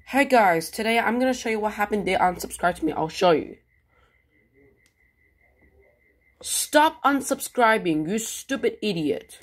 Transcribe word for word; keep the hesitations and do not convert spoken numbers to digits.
Hey guys, today I'm gonna show you what happened. They unsubscribed to me. I'll show you. Stop unsubscribing, you stupid idiot.